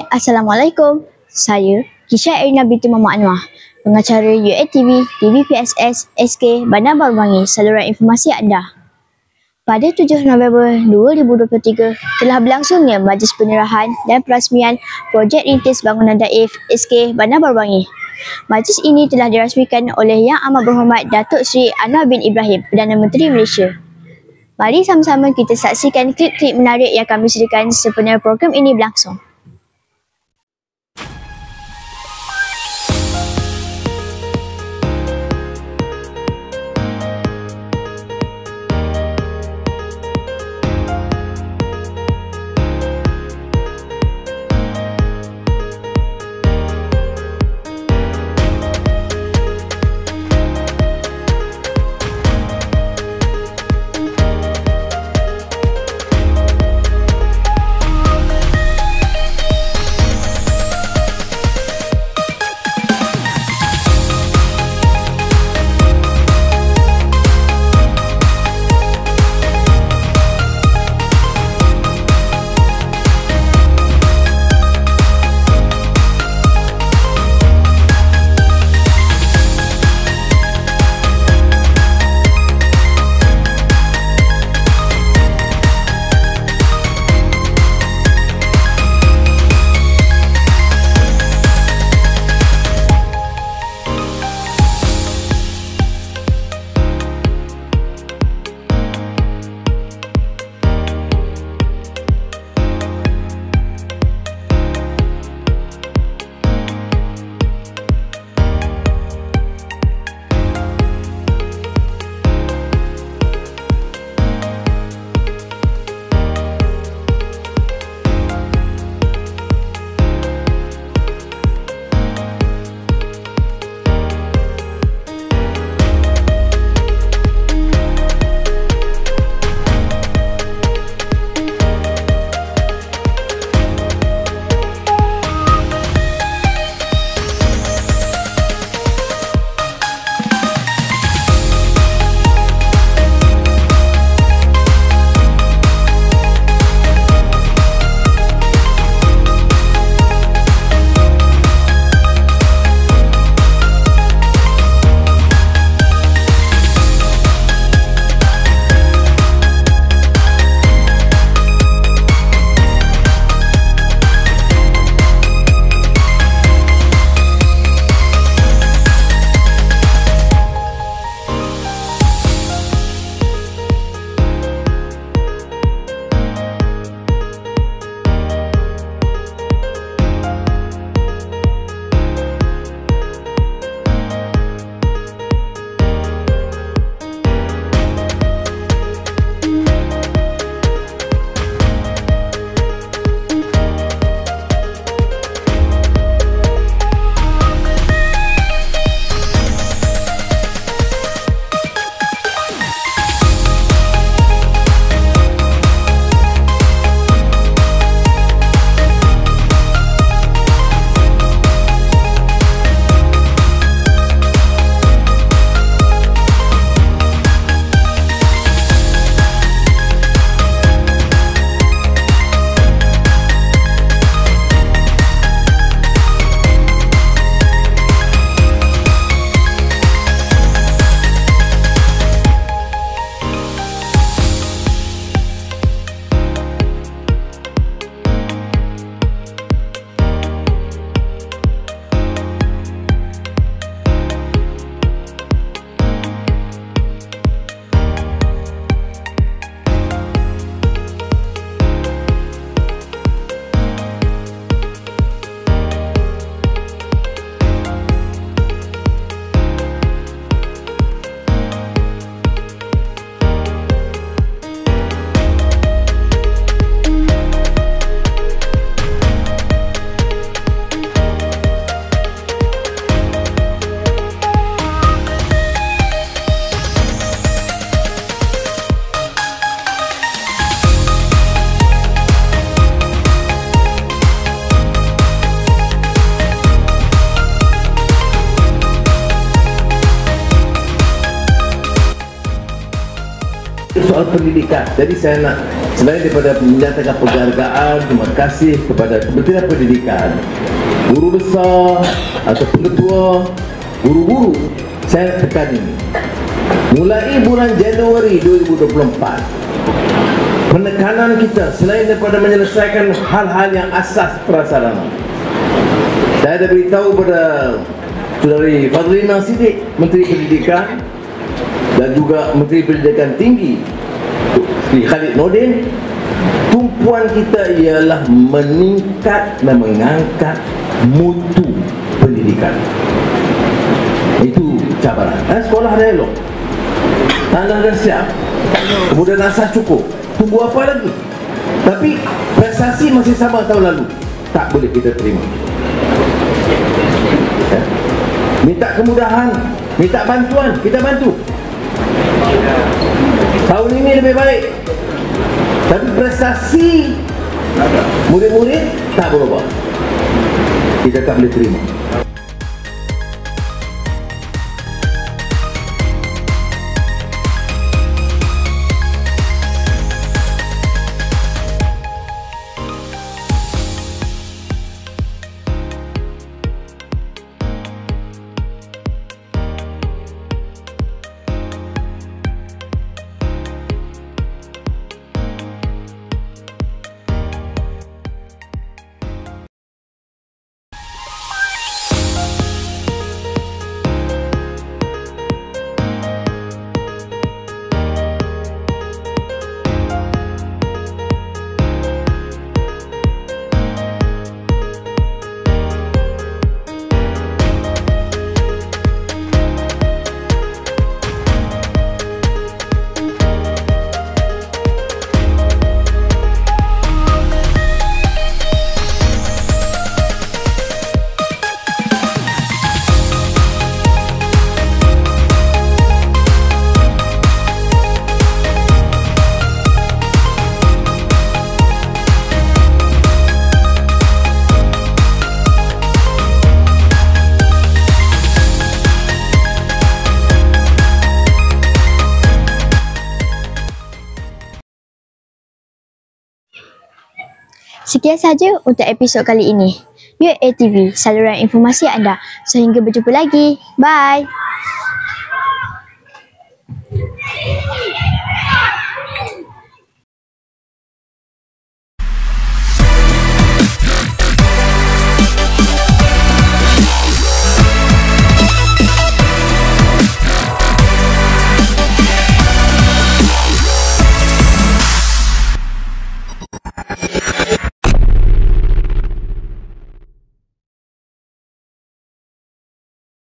Assalamualaikum. Saya Kisha Erina binti Muhammad Anwar, pengacara UATV, DBPSS, SK, Bandar Baru Bangi, saluran informasi anda. Pada 7 November 2023 telah berlangsungnya Majlis Penyerahan dan Perasmian Projek Rintis Bangunan Daif SK Bandar Baru Bangi. Majlis ini telah dirasmikan oleh Yang Amat Berhormat Datuk Seri Anwar bin Ibrahim, Perdana Menteri Malaysia. Mari sama-sama kita saksikan klip-klip menarik yang kami sediakan sempena program ini berlangsung. soal pendidikan. Jadi saya nak Selain daripada menyatakan penghargaan, terima kasih kepada Kementerian Pendidikan, guru besar atau pengetua, guru-guru, saya tekan ini. Mulai bulan Januari 2024, penekanan kita selain daripada menyelesaikan hal-hal yang asas prasarana. Saya dah beritahu kepada Saudari Fadlina Siddiq, Menteri Pendidikan, dan juga Menteri Pendidikan Tinggi Sri Khalid Nordin, tumpuan kita ialah meningkat dan mengangkat mutu pendidikan. Itu cabaran. Sekolah dah elok, tanah dah siap, kemudian asas cukup, tunggu apa lagi? Tapi prestasi masih sama tahun lalu, tak boleh kita terima. Minta kemudahan, minta bantuan, kita bantu. Tahun ini lebih baik, tapi prestasi murid-murid tak berubah. Kita tak boleh terima. Sekian sahaja untuk episod kali ini. UATV, saluran informasi anda. Sehingga berjumpa lagi. Bye!